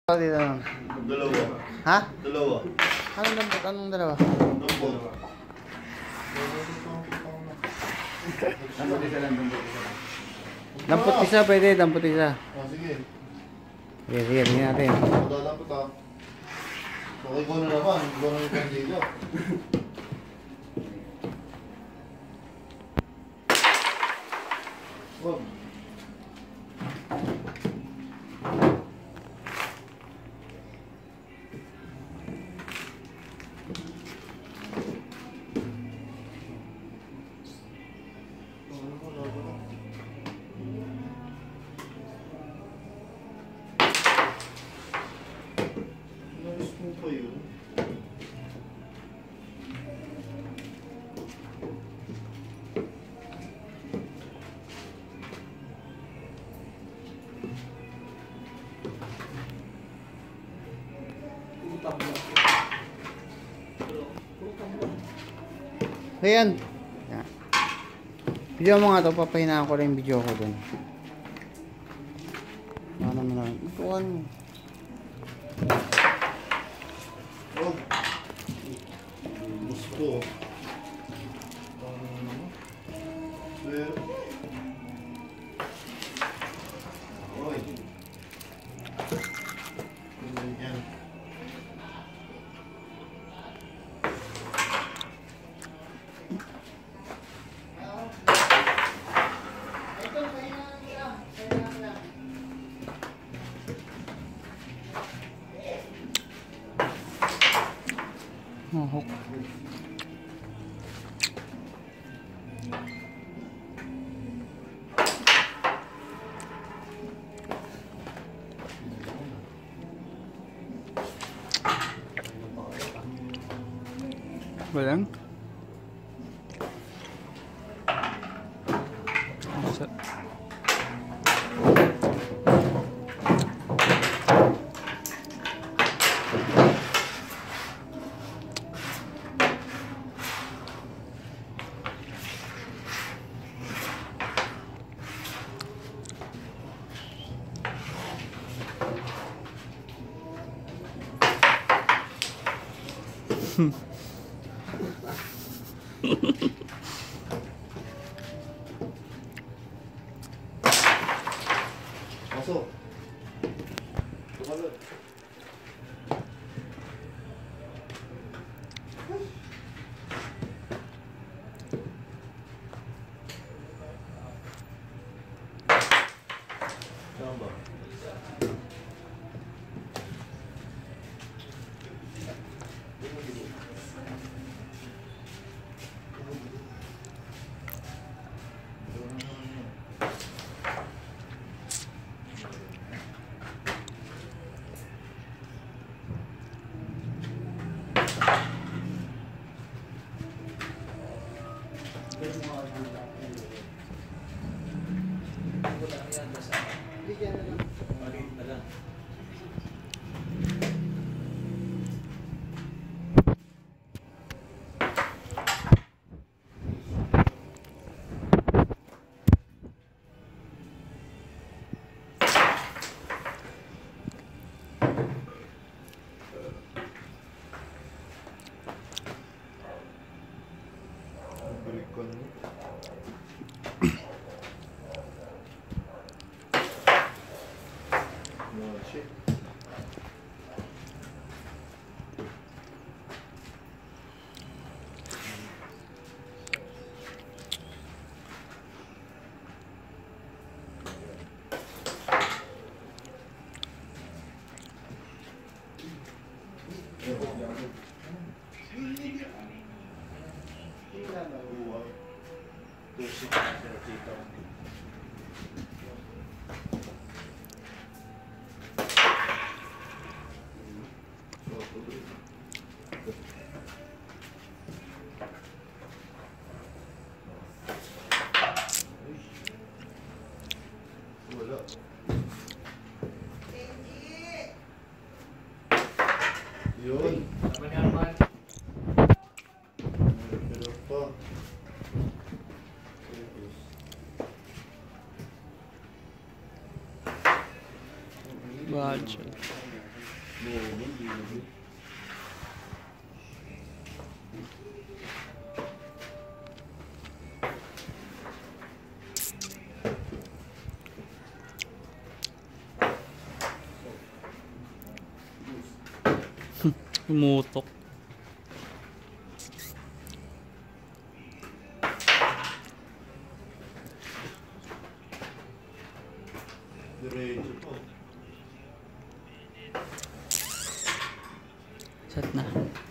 Dito. Dalawa. Ha? Dalawa. Anong dampot? Anong dalawa? Dampot. Dampot isa lang, dampot isa lang. Dampot isa, pwede. Dampot isa. Ah, sige. Sige, sige. Tingnan natin. Madadampot ah. Okay ko na naman. Ikaw na yung pandigo. Wag. Nais mo pa yun? Ayan. Yan. Video mo nga to. Papahinaan ko lang yung video ko dun. Ano mo lang. Ituan mo. Wag. Gusto. Pero... Oy. Yan. Mahok. Walang? Pasok. Tumalot. Saan ba? Balikan mo. Oh shit. Wala. Yun. Pero pa. Budget. Umutok. Diretso po. Set na.